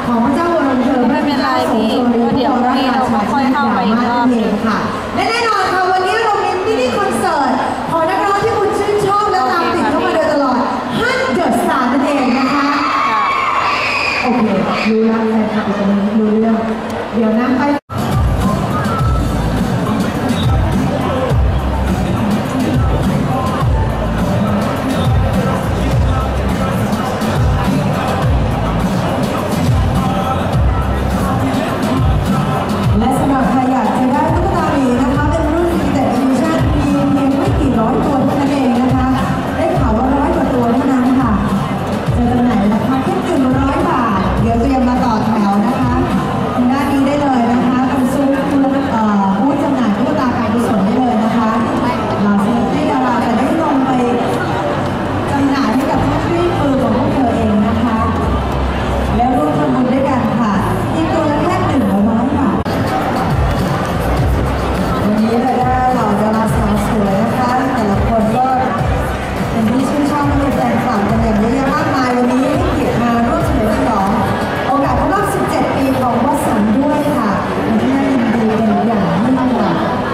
ของพระเจ้าวรเธอไม่เป็นไรพี่เดี๋ยวเราค่อยเข้าไปอีกรอบนึงค่ะและแน่นอนค่ะวันนี้เรามีมินิคอนเสิร์ตของนักร้องที่คุณชื่นชอบและตามติดเข้ามาโดยตลอดฮั่นเดอะสตาร์นั่นเองนะคะโอเครู้แล้วใครทำตรงนี้รู้เรื่องเดี๋ยวนั่งไปและสำหรับใครอยากจะได้ตุ๊กตาหมีนะคะเป็นรุ่น Limited Edition มีเพียงไม่กี่ร้อยตัวเท่านั้นเองนะคะได้ข่าวว่า100 กว่าตัวเท่านั้นค่ะจะจำหน่ายราคาแค่100 บาทเดี๋ยวเตรียมมาต่อแถวนะคะทางด้านนี้ได้เลยนะคะตรงซุ้มผู้จำหน่ายตุ๊กตาการกุศลได้เลยนะคะเราจะให้ดาราจะได้ลงไปจำหน่ายให้กับผู้ช่วยมือของพวกเธอเองนะคะแล้วร่วมทำบุญด้วยกันค่ะอีกตัวละแค่100 บาทวันนี้เราได้เหล่าดาราสาวสวยนะคะแต่ละคนก็เป็นที่ชื่นชอบและเป็นแฟนคลับกันอย่างเยอะแยะมากมายวันนี้ให้เกียรติมาร่วมเฉลิมฉลองโอกาสครบรอบ17 ปีของวสันต์ด้วยค่ะวันที่น่ายินดีเป็นอย่างยิ่งค่ะ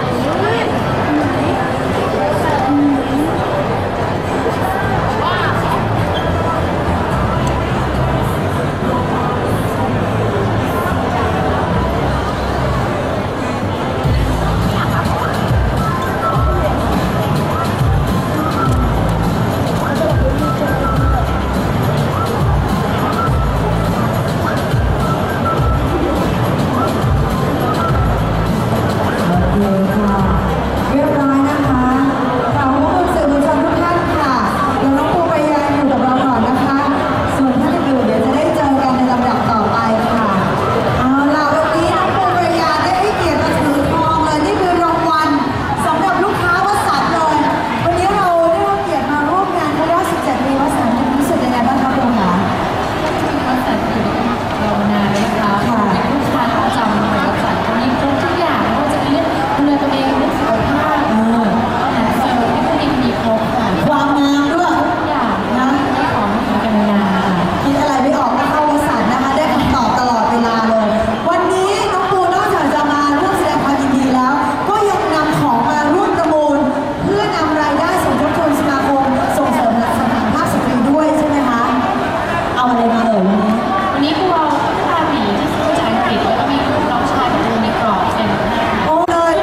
เรียบร้อยนะคะเราก็คุณสื่อมวลชนทุกท่านค่ะเดี๋ยวน้องปูปายาอยู่กับเราก่อนนะคะส่วนท่านอื่นเดี๋ยวจะได้เจอกันในลำดับต่อไปค่ะเอาล่ะวันนี้น้องปูปายาได้ให้เกียรติมาถือทองเลยนี่คือรางวัลสำหรับลูกค้าวสันต์เลยวันนี้เราได้รับเกียรติมาร่วมงานครบรอบ17 ปีวสันต์รู้สึกยังไงบ้างคะปูคะวสันต์อยู่เรานานเลยนะคะเป็นลูกค้าประจำของวสันต์มีครบทุกอย่างไม่ว่าจะเป็นเรื่องดูแลตัวเองเรื่องสุขภาพอาหารเสริมที่ตัวเองมีครบค่ะความงามด้วยทุกอย่างนะไม่ขอไม่ถึงกันนานคิดอะไรไม่ออกก็เข้าวสันต์นะคะได้คำตอบตลอดเวลาเลยวันนี้น้องปูนอกจากจะมาร่วมแสดงความยินดีแล้วก็ยังนำของมาร่วมประมูลเพื่อนำรายได้สมทบทุนสมาคมส่งเสริมสถานภาพสตรีด้วยใช่ไหมคะเอาอะไรมาวันนี้พวกเราตุ๊กตาหมีที่ซื้อจากอังกฤษแล้วก็มีรูปน้องชายของดูในกรอบเป็นโอ้เลย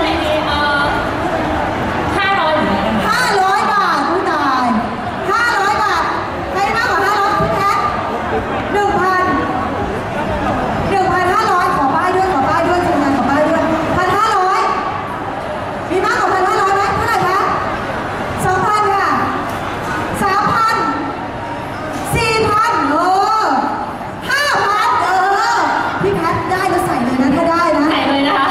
500เหมือนกัน 500 บาทผู้ตาย500 บาทใครมากกว่า500พี่แพท1,000 1,500ขอป้ายด้วยทีมงานขอป้ายด้วย1,500มีมากกว่า1,500ไหมเท่าไหร่คะ2,000ค่ะ3,000 4,000พี่แพทได้จะใส่เลยนะถ้าได้นะใส่เลยนะคะ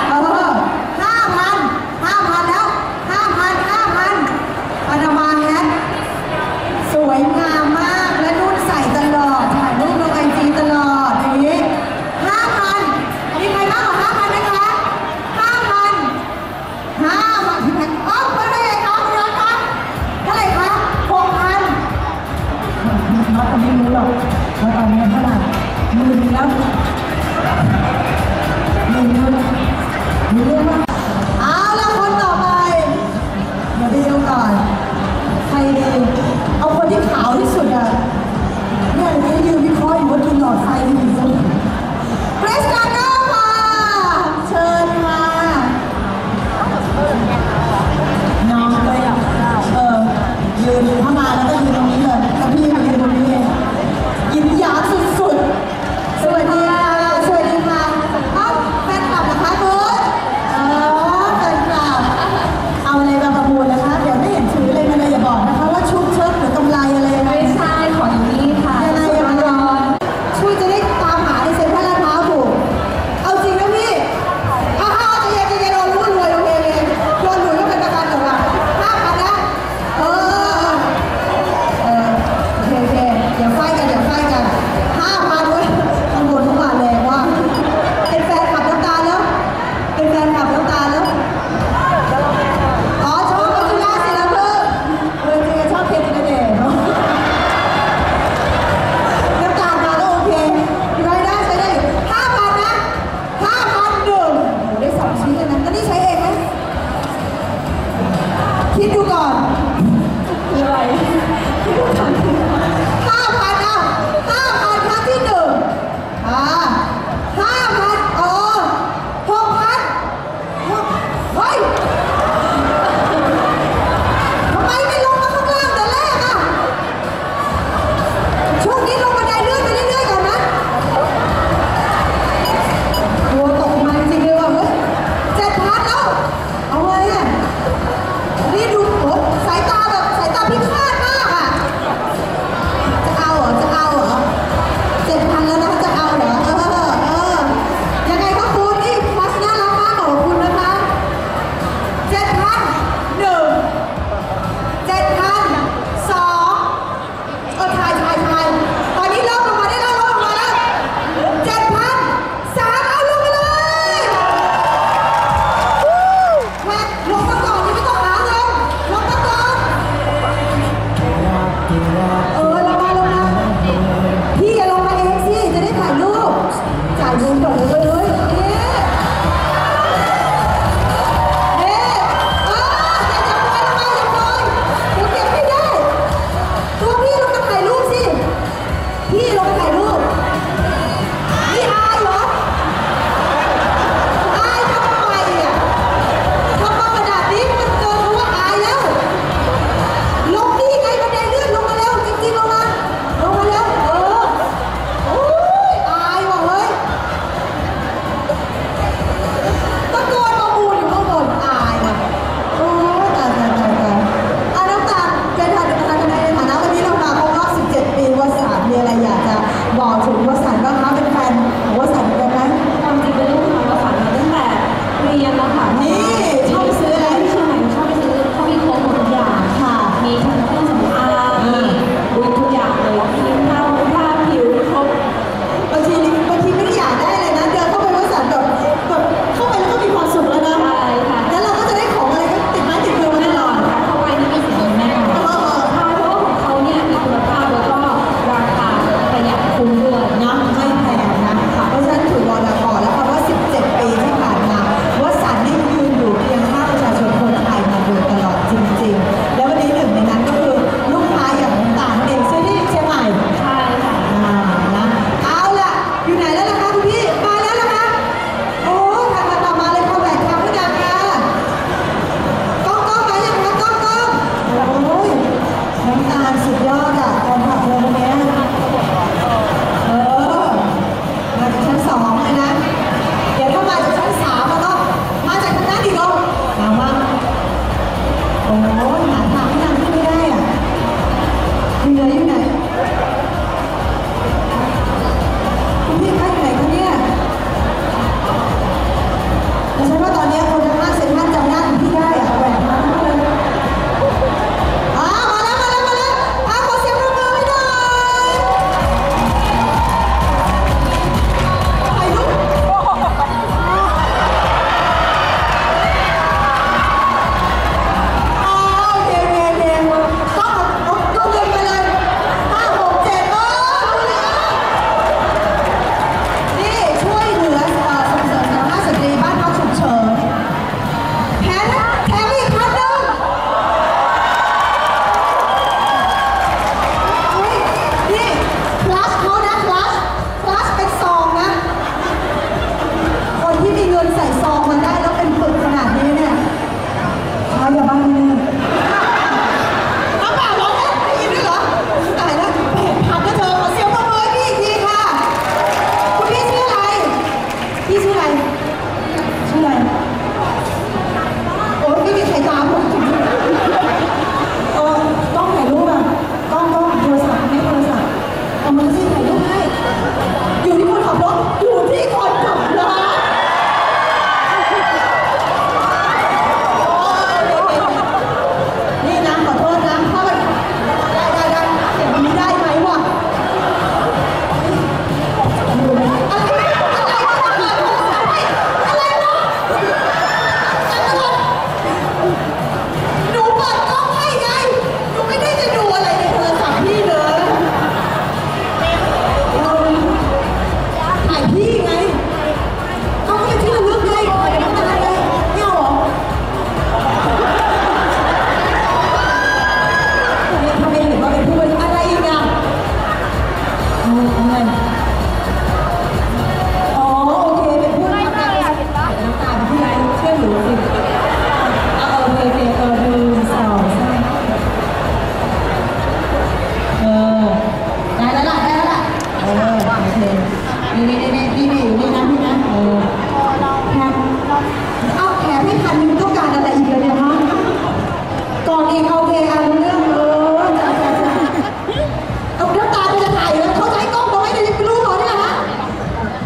5,000แล้ว5,000ปานามาแฮทสวยงามมากและนุ่นใส่ตลอดถ่ายรูปลงIGตลอดอย่างนี้5,000มีใครมากกว่า5,000ไหมคะ5,000พี่แพทเป็นไงคะคุณรักคะเท่าไหร่คะ6,000น้องก็ไม่รู้หรอกว่าตอนนี้เท่าไหร่10,000แล้วมีเรื่องว่าเอาละคนต่อไปเดี๋ยวไปดูก่อนใครดีเอาคนที่ขาวที่สุดอ่ะเนี่ยนี่ยืนวิเคราะห์อยู่ว่ากินหลอดไฟดีที่สุดเกรซการ์เนอร์ค่ะเชิญค่ะน้องไปยืนเข้ามาแล้วก็ยืนตรงนี้เลยแล้วพี่มายืนตรงนี้เองยิ้มหยาบสุดๆสวัสดี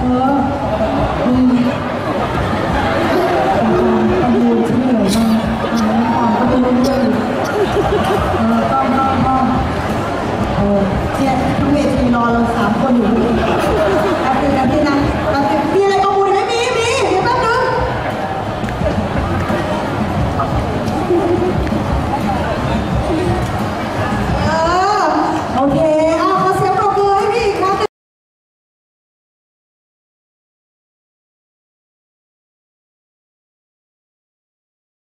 เออ